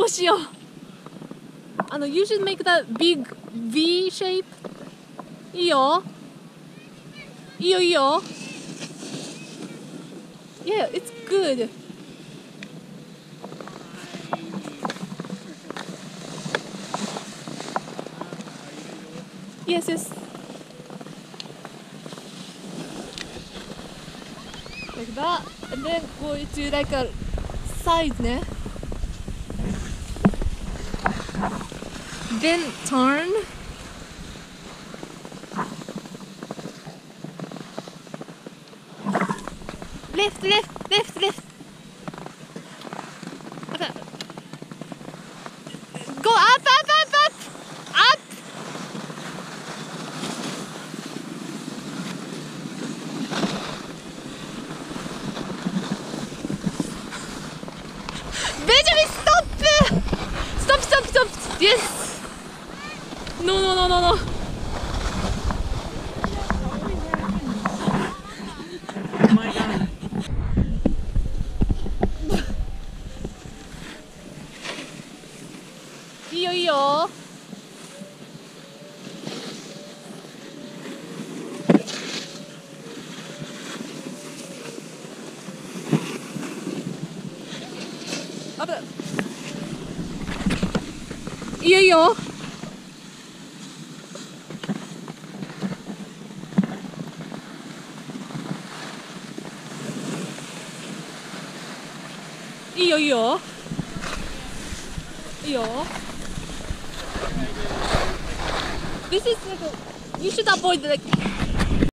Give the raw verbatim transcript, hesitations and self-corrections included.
どうしよう。あの You should make that big V shape. いいよいいよいいよ。 Yeah, it's good. Yes, yes. Like that, and then go to like a side, ne? Then turn. Left, left, left, left. Okay. Go up, up, up, up, up. Benjamin, stop! Stop, stop, stop. Yes. No, no, no, no, no. Oh my god. Iiyo, iiyo. Up. Iiyo, iiyo. Iiyo, iiyo. Iiyo. This is like a, you should avoid like